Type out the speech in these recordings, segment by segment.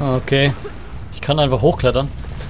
Okay. Ich kann einfach hochklettern.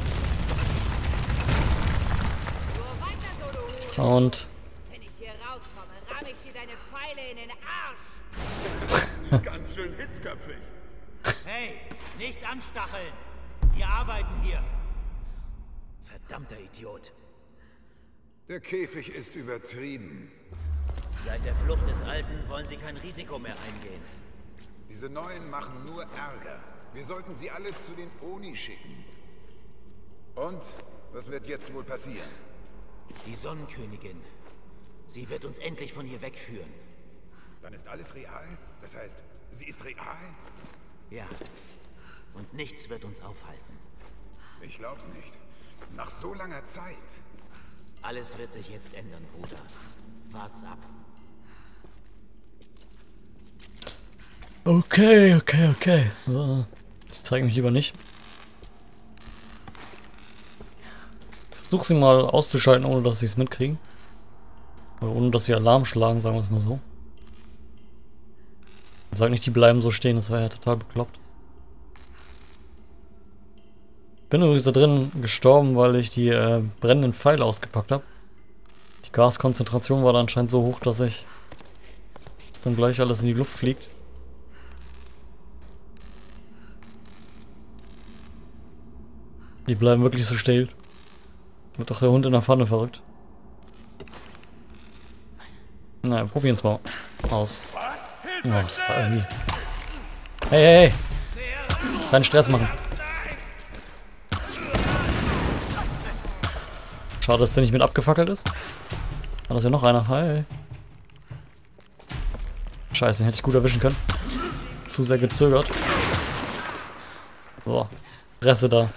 Und... Wenn ich hier rauskomme, ramm ich dir deine Pfeile in den Arsch. Ganz schön hitzköpfig. Hey, nicht anstacheln! Wir arbeiten hier. Verdammter Idiot. Der Käfig ist übertrieben. Seit der Flucht des Alten wollen sie kein Risiko mehr eingehen. Diese Neuen machen nur Ärger. Wir sollten sie alle zu den Oni schicken. Und? Was wird jetzt wohl passieren? Die Sonnenkönigin. Sie wird uns endlich von hier wegführen. Dann ist alles real? Das heißt, sie ist real? Ja. Und nichts wird uns aufhalten. Ich glaub's nicht. Nach so langer Zeit. Alles wird sich jetzt ändern, Bruder. Wart's ab. Okay. Ich zeige mich lieber nicht. Ich versuche sie mal auszuschalten, ohne dass sie es mitkriegen. Oder ohne dass sie Alarm schlagen, sagen wir es mal so. Ich sag nicht, die bleiben so stehen, das wäre ja total bekloppt. Bin übrigens da drin gestorben, weil ich die brennenden Pfeile ausgepackt habe. Die Gaskonzentration war da anscheinend so hoch, dass dann gleich alles in die Luft fliegt. Die bleiben wirklich so still. Wird doch der Hund in der Pfanne verrückt. Na, probieren's mal aus. Oh, das war irgendwie... Hey! Keinen Stress machen. Schade, dass der nicht mit abgefackelt ist. War das ja noch einer? Hi. Scheiße, den hätte ich gut erwischen können. Zu sehr gezögert. So. Presse da.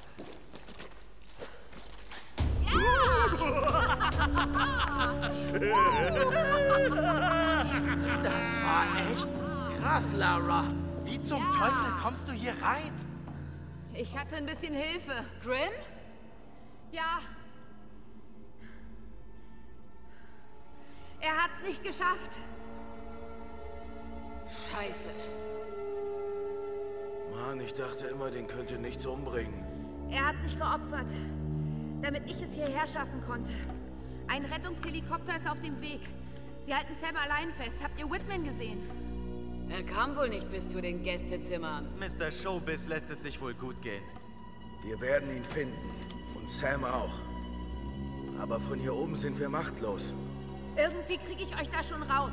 Das war echt krass, Lara. Wie zum Teufel kommst du hier rein? Ich hatte ein bisschen Hilfe. Grim? Ja. Er hat's nicht geschafft. Scheiße. Mann, ich dachte immer, den könnt ihr nichts umbringen. Er hat sich geopfert, damit ich es hierher schaffen konnte. Ein Rettungshelikopter ist auf dem Weg. Sie halten Sam allein fest. Habt ihr Whitman gesehen? Er kam wohl nicht bis zu den Gästezimmern. Mr. Showbiz lässt es sich wohl gut gehen. Wir werden ihn finden. Und Sam auch. Aber von hier oben sind wir machtlos. Irgendwie kriege ich euch da schon raus.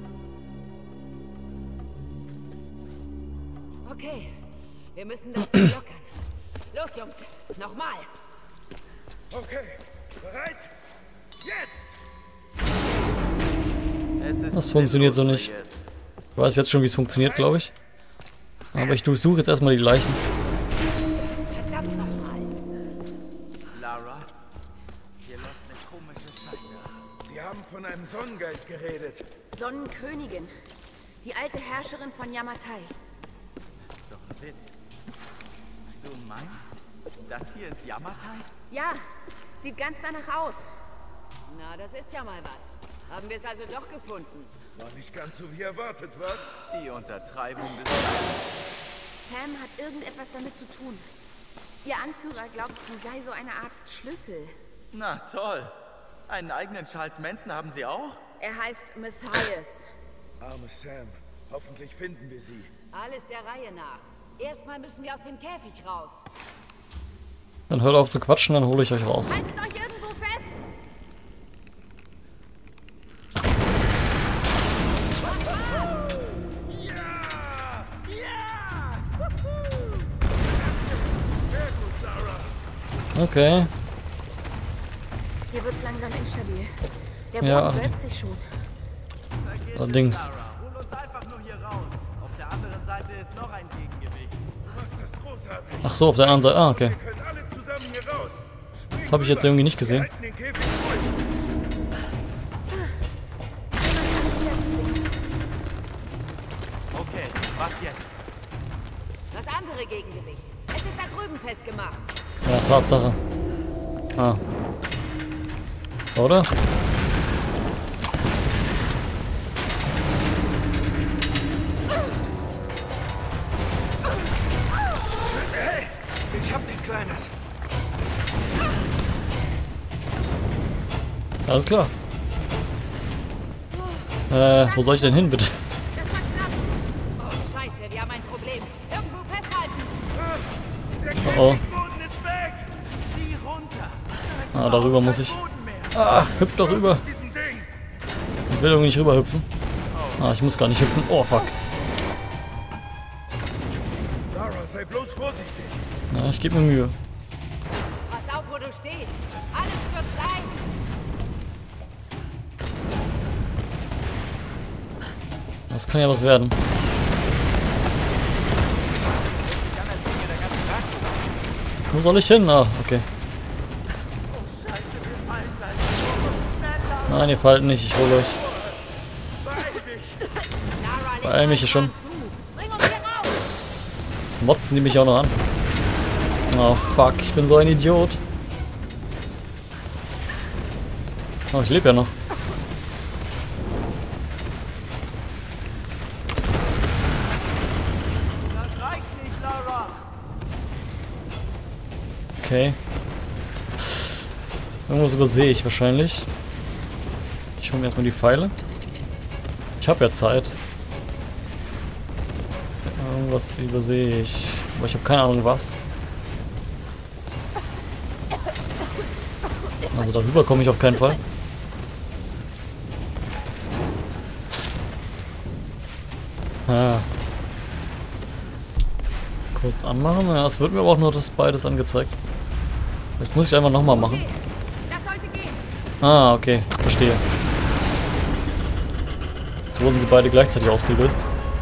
Okay, wir müssen das lockern. Los, Jungs. Nochmal. Okay, bereit? Jetzt! Das funktioniert so nicht. Ich weiß jetzt schon, wie es funktioniert, glaube ich. Aber ich durchsuche jetzt erstmal die Leichen. Verdammt nochmal. Lara, hier läuft eine komische Scheiße. Sie haben von einem Sonnengeist geredet. Sonnenkönigin. Die alte Herrscherin von Yamatai. Das ist doch ein Witz. Du meinst, das hier ist Yamatai? Ja, sieht ganz danach aus. Na, das ist ja mal was. Haben wir es also doch gefunden. War nicht ganz so wie erwartet, was? Die Untertreibung des... Sam hat irgendetwas damit zu tun. Ihr Anführer glaubt, sie sei so eine Art Schlüssel. Na toll. Einen eigenen Charles Manson haben Sie auch? Er heißt Matthias. Arme Sam. Hoffentlich finden wir sie. Alles der Reihe nach. Erstmal müssen wir aus dem Käfig raus. Dann hört auf zu quatschen, dann hole ich euch raus. Haltet euch irgendwo fest! Okay. Hier wird's langsam instabil. Der Ja. Boden wölbt sich schon. Allerdings. Lara, hol uns einfach nur hier raus. Auf der anderen Seite ist noch ein Gegengewicht. Du machst das großartig. Ach so, auf der anderen Seite. Ah, okay. Ihr könnt alle zusammen hier raus. Das habe ich jetzt irgendwie nicht Wir gesehen. halten den Käfig ruhig. Okay, was jetzt? Das andere Gegengewicht. Es ist da drüben festgemacht. Ja, Tatsache. Ah. Oder? Kleines. Alles klar. Wo soll ich denn hin, bitte? Das war knapp. Oh, Scheiße, wir haben ein Problem. Irgendwo festhalten. Oh oh. Boden ist weg! Sieh runter! Ah, darüber muss ich. Boden mehr! Ah, hüpf doch rüber. Diesen Ding! Ich will irgendwie nicht rüber hüpfen. Ah, ich muss gar nicht hüpfen. Oh, fuck. Lara, sei bloß vorsichtig. Ja, ich gebe mir Mühe. Pass auf, wo du stehst. Alles stürzt ein. Das kann ja was werden. Wo soll ich hin? Ah, okay. Nein, ihr fallt nicht. Ich hole euch. Lara, Beeil mich hier schon. Bring uns hier raus. Jetzt motzen die mich auch noch an. Oh, fuck. Ich bin so ein Idiot. Oh, ich lebe ja noch. Das reicht nicht, Lara! Okay. Irgendwas übersehe ich wahrscheinlich. Ich hole mir erstmal die Pfeile. Ich habe ja Zeit. Irgendwas übersehe ich. Aber ich habe keine Ahnung was. Also darüber komme ich auf keinen Fall. Ah. Kurz anmachen. Ja, es wird mir aber auch nur das beides angezeigt. Vielleicht muss ich einfach nochmal machen. Okay, das sollte gehen. Ah, okay. Verstehe. Jetzt wurden sie beide gleichzeitig ausgelöst.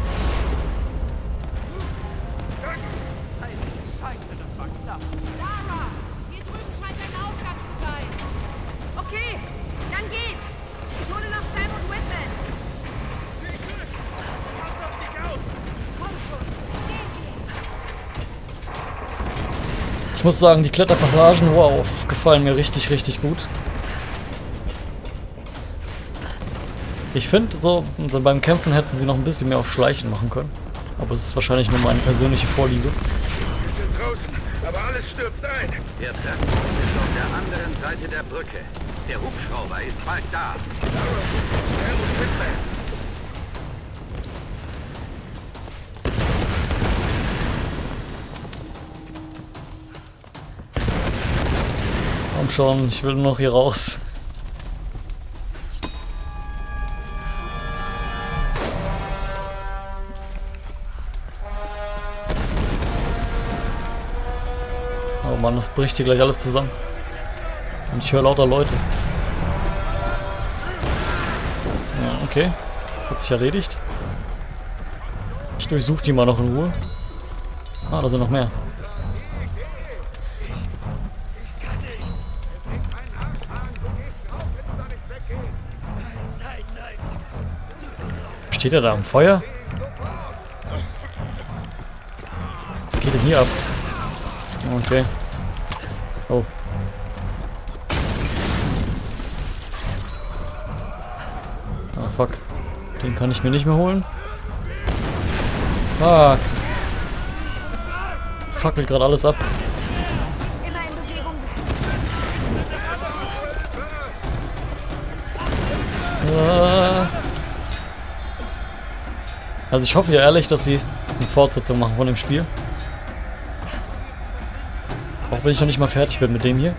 Scheiße, das war knapp. Lara, hier drüben scheint ein Ausgang zu sein. Okay, dann geht's. Ich hole noch Sam und Whitman. Komm schon, gehen wir. Ich muss sagen, die Kletterpassagen, wow, gefallen mir richtig, richtig gut. Ich finde, so beim Kämpfen hätten sie noch ein bisschen mehr auf Schleichen machen können. Aber es ist wahrscheinlich nur meine persönliche Vorliebe. Wir sind draußen, aber alles stürzt ein. Der Treffpunkt ist auf der anderen Seite der Brücke. Der Hubschrauber ist bald da. Lara, Sam und Whitman. Komm schon, ich will nur noch hier raus. Oh Mann, das bricht hier gleich alles zusammen. Und ich höre lauter Leute. Ja, okay. Das hat sich erledigt. Ich durchsuche die mal noch in Ruhe. Ah, da sind noch mehr. Steht er da am Feuer? Was geht denn hier ab? Okay. Oh. Ah, fuck. Den kann ich mir nicht mehr holen. Fuck. Fackelt gerade alles ab. Immer in Bewegung. Also ich hoffe ja ehrlich, dass sie eine Fortsetzung machen von dem Spiel. Auch wenn ich noch nicht mal fertig bin mit dem hier.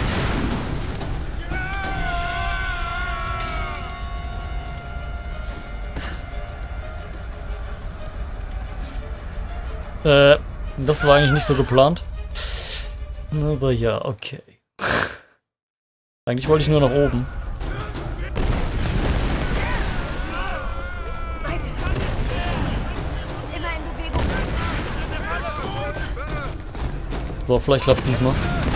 Das war eigentlich nicht so geplant. Aber ja, okay. Eigentlich wollte ich nur nach oben. Immer in Bewegung. So, vielleicht klappt es diesmal.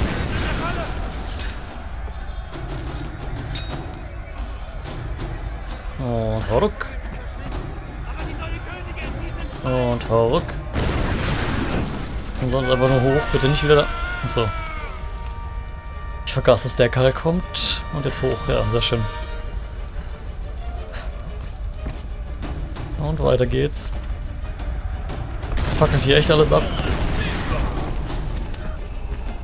Und Horuk. Und Horuk. Und sonst einfach nur hoch, bitte nicht wieder da. Achso. Ich vergaß, dass der Karre kommt. Und jetzt hoch, ja, sehr schön. Und weiter geht's. Jetzt fackelt hier echt alles ab.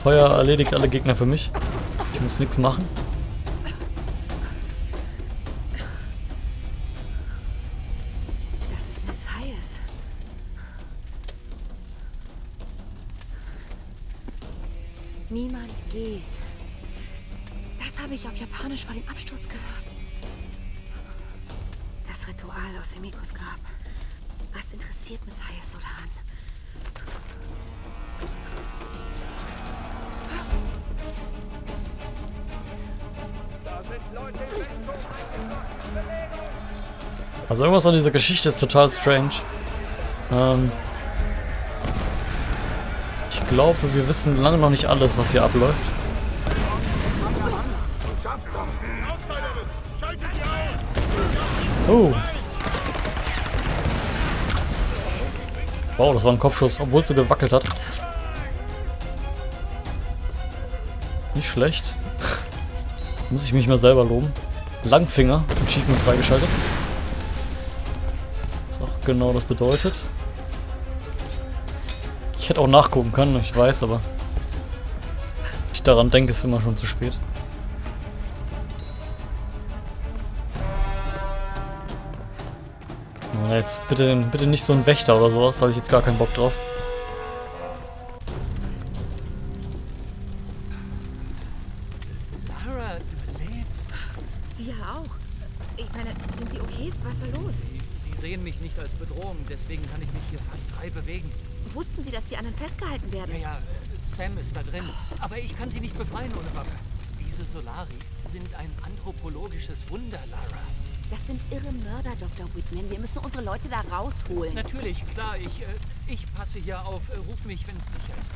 Feuer erledigt alle Gegner für mich. Ich muss nichts machen. Das ist Matthias. Niemand geht. Das habe ich auf Japanisch vor dem Absturz gehört. Das Ritual aus Himikos Grab. Was interessiert Matthias so daran? Also irgendwas an dieser Geschichte ist total strange. Ich glaube, wir wissen lange noch nicht alles, was hier abläuft. Oh. Wow, das war ein Kopfschuss, obwohl es so gewackelt hat. Nicht schlecht. Muss ich mich mal selber loben. Langfinger, Achievement freigeschaltet. Was auch genau das bedeutet. Ich hätte auch nachgucken können, ich weiß, aber wenn ich daran denke, ist es immer schon zu spät. Na, jetzt bitte nicht so ein Wächter oder sowas, da habe ich jetzt gar keinen Bock drauf. Lara, du lebst. Sie ja auch. Ich meine, sind Sie okay? Was war los? Sie sehen mich nicht als Bedrohung, deswegen kann ich mich hier fast frei bewegen. Wussten Sie, dass die anderen festgehalten werden? Ja, Sam ist da drin. Aber ich kann sie nicht befreien ohne Waffe. Diese Solari sind ein anthropologisches Wunder, Lara. Das sind irre Mörder, Dr. Whitman. Wir müssen unsere Leute da rausholen. Natürlich, klar, ich passe hier auf. Ruf mich, wenn es sicher ist.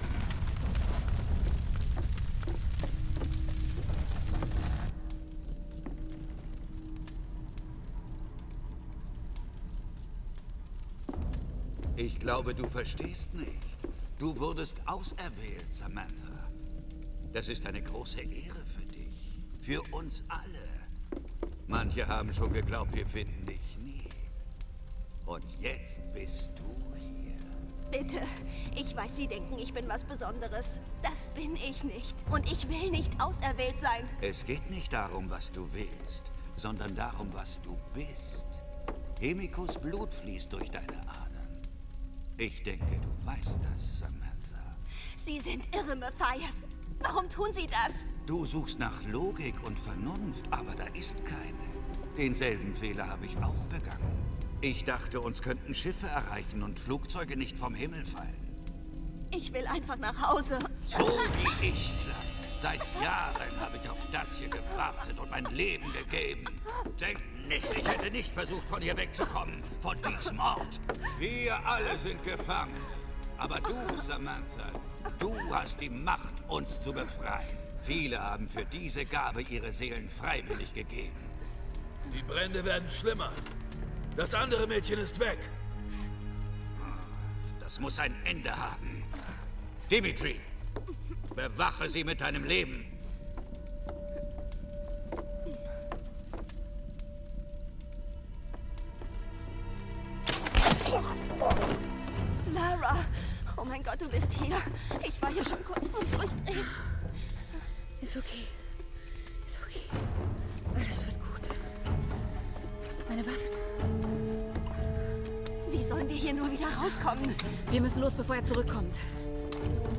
Ich glaube, du verstehst nicht. Du wurdest auserwählt, Samantha. Das ist eine große Ehre für dich. Für uns alle. Manche haben schon geglaubt, wir finden dich nie. Und jetzt bist du hier. Bitte, ich weiß, Sie denken, ich bin was Besonderes. Das bin ich nicht. Und ich will nicht auserwählt sein. Es geht nicht darum, was du willst, sondern darum, was du bist. Himikos Blut fließt durch deine Adern. Ich denke, du weißt das, Samantha. Sie sind irre, Matthias. Warum tun Sie das? Du suchst nach Logik und Vernunft, aber da ist keine. Denselben Fehler habe ich auch begangen. Ich dachte, uns könnten Schiffe erreichen und Flugzeuge nicht vom Himmel fallen. Ich will einfach nach Hause. So wie ich, Kleine. Seit Jahren habe ich auf das hier gewartet und mein Leben gegeben. Denk nicht, ich hätte nicht versucht, von hier wegzukommen, von diesem Ort. Wir alle sind gefangen. Aber du, Samantha, du hast die Macht, uns zu befreien. Viele haben für diese Gabe ihre Seelen freiwillig gegeben. Die Brände werden schlimmer. Das andere Mädchen ist weg. Das muss ein Ende haben. Dimitri, bewache sie mit deinem Leben. Lara, oh mein Gott, du bist hier. Ich war hier schon kurz vorm Durchdrehen. Ist okay. Ist okay. Alles wird gut. Meine Waffen. Wie sollen wir hier nur wieder rauskommen? Wir müssen los, bevor er zurückkommt.